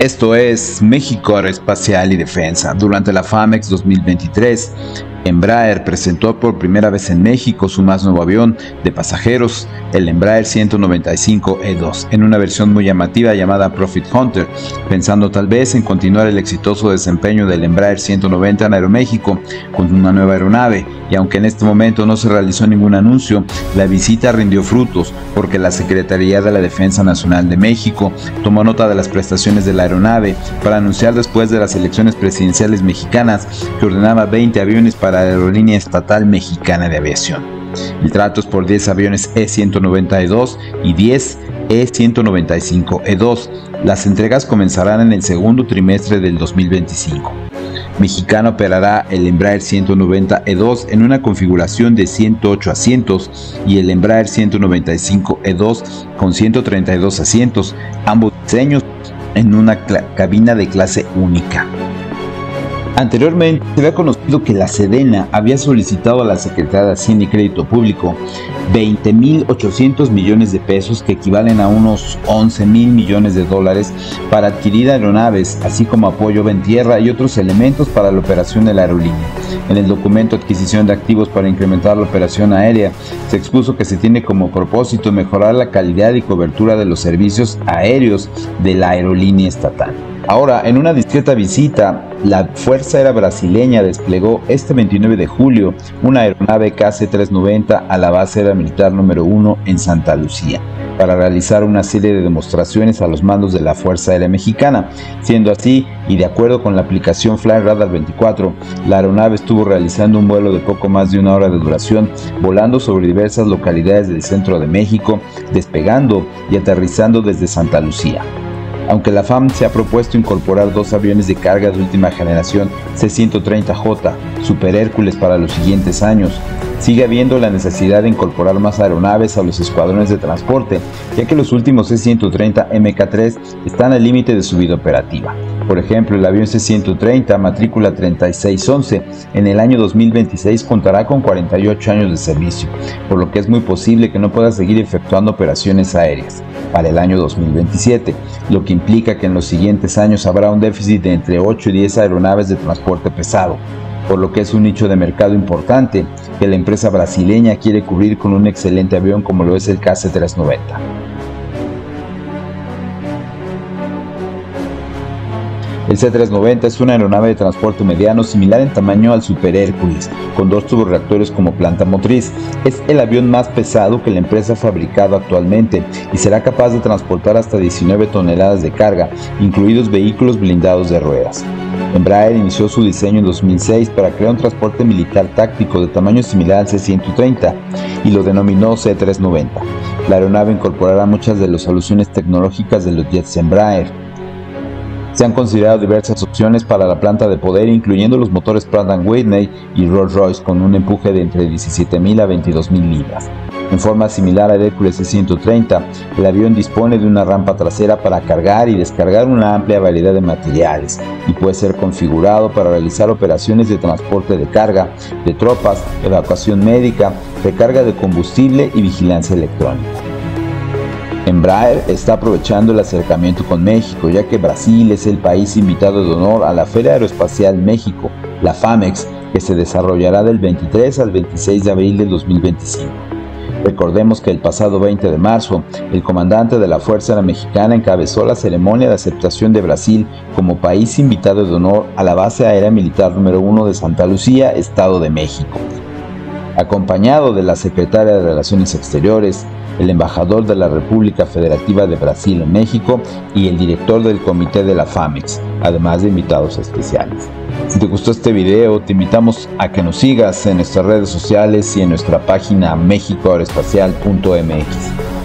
Esto es México Aeroespacial y Defensa. Durante la FAMEX 2023, Embraer presentó por primera vez en México su más nuevo avión de pasajeros, el Embraer 195-E2, en una versión muy llamativa llamada Profit Hunter, pensando tal vez en continuar el exitoso desempeño del Embraer 190 en Aeroméxico con una nueva aeronave. Y aunque en este momento no se realizó ningún anuncio, la visita rindió frutos porque la Secretaría de la Defensa Nacional de México tomó nota de las prestaciones de la aeronave para anunciar después de las elecciones presidenciales mexicanas que ordenaba 20 aviones para la Aerolínea Estatal Mexicana de Aviación. El trato es por 10 aviones E-190-E2 y 10 E-195-E2. Las entregas comenzarán en el segundo trimestre del 2025. Mexicana operará el Embraer 190-E2 en una configuración de 108 asientos y el Embraer 195-E2 con 132 asientos, ambos diseños en una cabina de clase única. Anteriormente se había conocido que la Sedena había solicitado a la Secretaría de Hacienda y Crédito Público 20.800 millones de pesos, que equivalen a unos 11.000 millones de dólares, para adquirir aeronaves, así como apoyo en tierra y otros elementos para la operación de la aerolínea. En el documento Adquisición de activos para incrementar la operación aérea, se expuso que se tiene como propósito mejorar la calidad y cobertura de los servicios aéreos de la aerolínea estatal. Ahora, en una discreta visita, la Fuerza Aérea Brasileña desplegó este 29 de julio una aeronave KC-390 a la Base Aérea Militar número 1 en Santa Lucía, para realizar una serie de demostraciones a los mandos de la Fuerza Aérea Mexicana. Siendo así, y de acuerdo con la aplicación FlightRadar 24, la aeronave estuvo realizando un vuelo de poco más de una hora de duración, volando sobre diversas localidades del centro de México, despegando y aterrizando desde Santa Lucía. Aunque la FAM se ha propuesto incorporar 2 aviones de carga de última generación C-130J Super Hércules para los siguientes años, sigue habiendo la necesidad de incorporar más aeronaves a los escuadrones de transporte, ya que los últimos C-130 Mk3 están al límite de su vida operativa. Por ejemplo, el avión C-130 matrícula 3611 en el año 2026 contará con 48 años de servicio, por lo que es muy posible que no pueda seguir efectuando operaciones aéreas para el año 2027, lo que implica que en los siguientes años habrá un déficit de entre 8 y 10 aeronaves de transporte pesado, por lo que es un nicho de mercado importante que la empresa brasileña quiere cubrir con un excelente avión como lo es el KC-390. El C-390 es una aeronave de transporte mediano similar en tamaño al Super Hércules, con 2 turborreactores como planta motriz. Es el avión más pesado que la empresa ha fabricado actualmente y será capaz de transportar hasta 19 toneladas de carga, incluidos vehículos blindados de ruedas. Embraer inició su diseño en 2006 para crear un transporte militar táctico de tamaño similar al C-130 y lo denominó C-390. La aeronave incorporará muchas de las soluciones tecnológicas de los jets Embraer. Se han considerado diversas opciones para la planta de poder, incluyendo los motores Pratt & Whitney y Rolls-Royce con un empuje de entre 17.000 a 22.000 libras. En forma similar al Hércules C-130, el avión dispone de una rampa trasera para cargar y descargar una amplia variedad de materiales y puede ser configurado para realizar operaciones de transporte de carga, de tropas, evacuación médica, recarga de combustible y vigilancia electrónica. Embraer está aprovechando el acercamiento con México, ya que Brasil es el país invitado de honor a la Feria Aeroespacial México, la FAMEX, que se desarrollará del 23 al 26 de abril del 2025. Recordemos que el pasado 20 de marzo, el comandante de la Fuerza Aérea Mexicana encabezó la ceremonia de aceptación de Brasil como país invitado de honor a la Base Aérea Militar número 1 de Santa Lucía, Estado de México, acompañado de la Secretaria de Relaciones Exteriores, el embajador de la República Federativa de Brasil en México y el director del comité de la FAMEX, además de invitados especiales. Si te gustó este video, te invitamos a que nos sigas en nuestras redes sociales y en nuestra página mexicoaeroespacial.mx.